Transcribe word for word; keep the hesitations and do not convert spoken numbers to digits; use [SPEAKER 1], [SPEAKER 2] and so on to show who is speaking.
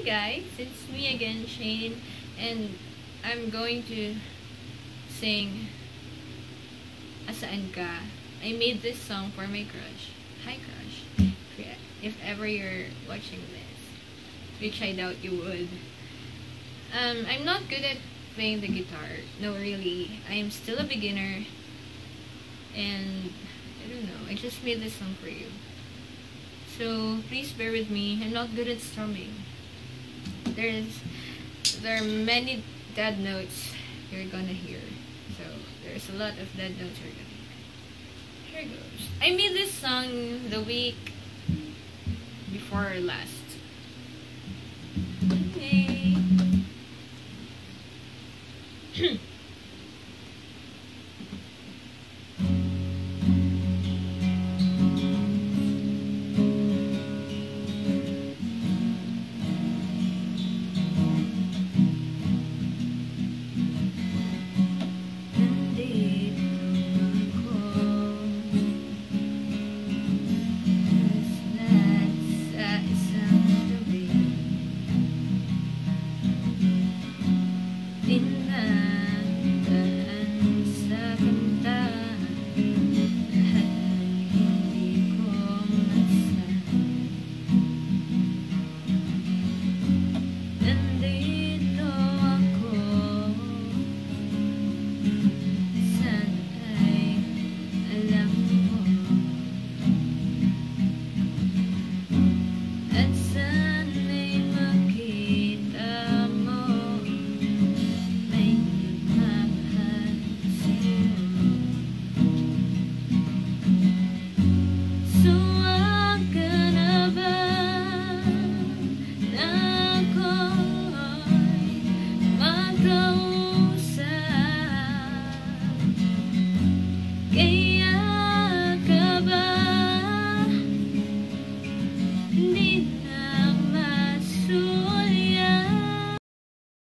[SPEAKER 1] guys, it's me again, Sheighn, and I'm going to sing Nasaan Ka. I made this song for my crush. Hi crush. If ever you're watching this, which I doubt you would. Um, I'm not good at playing the guitar. No, really. I am still a beginner. And I don't know. I just made this song for you. So please bear with me. I'm not good at strumming. There's there are many dead notes you're gonna hear. So there's a lot of dead notes you're gonna hear. Here it goes. I made this song the week before last. Okay.